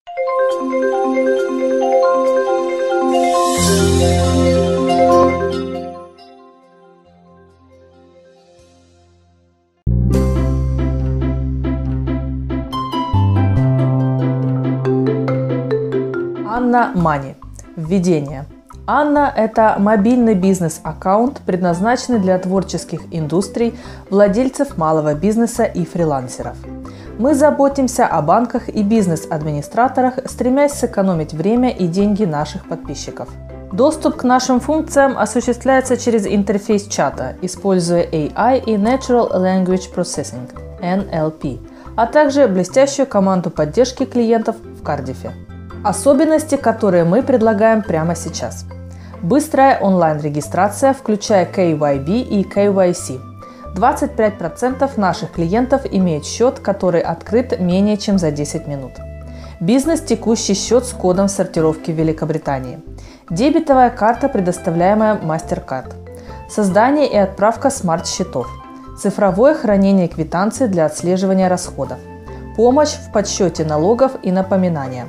Anna Money. Введение. Anna – это мобильный бизнес-аккаунт, предназначенный для творческих индустрий, владельцев малого бизнеса и фрилансеров. Мы заботимся о банках и бизнес-администраторах, стремясь сэкономить время и деньги наших подписчиков. Доступ к нашим функциям осуществляется через интерфейс чата, используя AI и Natural Language Processing (NLP), а также блестящую команду поддержки клиентов в Кардифе. Особенности, которые мы предлагаем прямо сейчас. Быстрая онлайн-регистрация, включая KYB и KYC. 25% наших клиентов имеют счет, который открыт менее чем за 10 минут. Бизнес-текущий счет с кодом сортировки в Великобритании. Дебетовая карта, предоставляемая MasterCard. Создание и отправка смарт-счетов. Цифровое хранение квитанций для отслеживания расходов. Помощь в подсчете налогов и напоминания.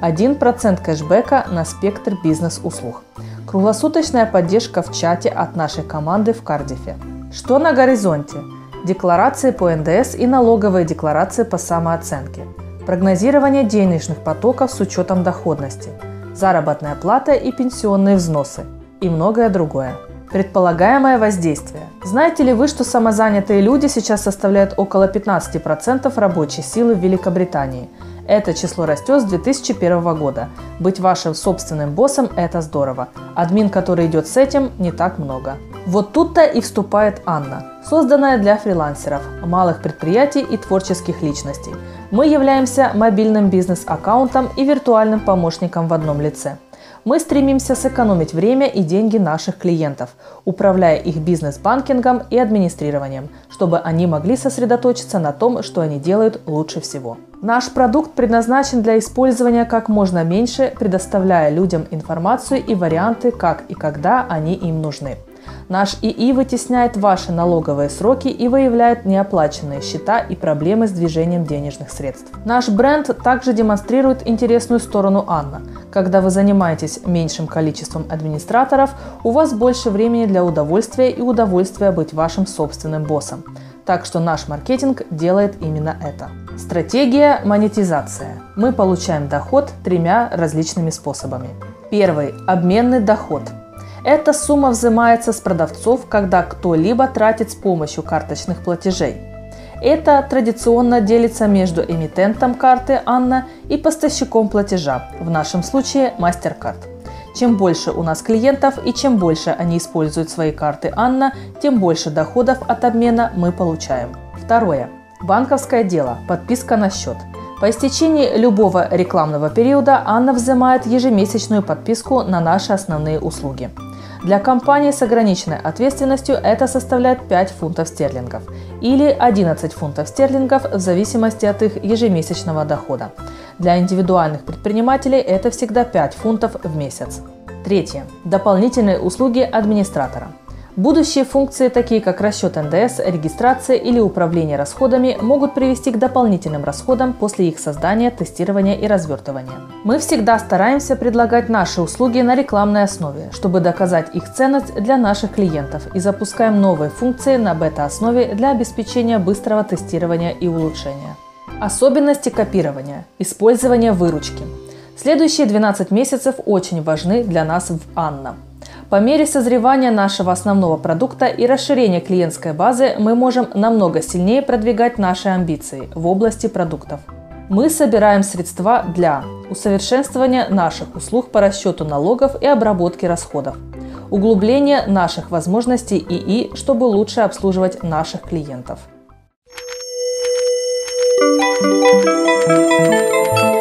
1% кэшбэка на спектр бизнес-услуг. Круглосуточная поддержка в чате от нашей команды в Кардифе. Что на горизонте? Декларации по НДС и налоговые декларации по самооценке. Прогнозирование денежных потоков с учетом доходности. Заработная плата и пенсионные взносы. И многое другое. Предполагаемое воздействие. Знаете ли вы, что самозанятые люди сейчас составляют около 15% рабочей силы в Великобритании? Это число растет с 2001 года. Быть вашим собственным боссом – это здорово. Админ, который идет с этим, не так много. Вот тут-то и вступает Анна, созданная для фрилансеров, малых предприятий и творческих личностей. Мы являемся мобильным бизнес-аккаунтом и виртуальным помощником в одном лице. Мы стремимся сэкономить время и деньги наших клиентов, управляя их бизнес-банкингом и администрированием, чтобы они могли сосредоточиться на том, что они делают лучше всего. Наш продукт предназначен для использования как можно меньше, предоставляя людям информацию и варианты, как и когда они им нужны. Наш ИИ вытесняет ваши налоговые сроки и выявляет неоплаченные счета и проблемы с движением денежных средств. Наш бренд также демонстрирует интересную сторону Анна. Когда вы занимаетесь меньшим количеством администраторов, у вас больше времени для удовольствия и удовольствия быть вашим собственным боссом. Так что наш маркетинг делает именно это. Стратегия монетизация. Мы получаем доход тремя различными способами. Первый – обменный доход. Эта сумма взимается с продавцов, когда кто-либо тратит с помощью карточных платежей. Это традиционно делится между эмитентом карты Анна и поставщиком платежа, в нашем случае MasterCard. Чем больше у нас клиентов и чем больше они используют свои карты Анна, тем больше доходов от обмена мы получаем. Второе. Банковское дело. Подписка на счет. По истечении любого рекламного периода Анна взимает ежемесячную подписку на наши основные услуги. Для компаний с ограниченной ответственностью это составляет 5 фунтов стерлингов или 11 фунтов стерлингов в зависимости от их ежемесячного дохода. Для индивидуальных предпринимателей это всегда 5 фунтов в месяц. Третье. Дополнительные услуги администратора. Будущие функции, такие как расчет НДС, регистрация или управление расходами, могут привести к дополнительным расходам после их создания, тестирования и развертывания. Мы всегда стараемся предлагать наши услуги на рекламной основе, чтобы доказать их ценность для наших клиентов, и запускаем новые функции на бета-основе для обеспечения быстрого тестирования и улучшения. Особенности копирования. Использование выручки. Следующие 12 месяцев очень важны для нас в Анна. По мере созревания нашего основного продукта и расширения клиентской базы мы можем намного сильнее продвигать наши амбиции в области продуктов. Мы собираем средства для усовершенствования наших услуг по расчету налогов и обработке расходов, углубления наших возможностей ИИ, чтобы лучше обслуживать наших клиентов.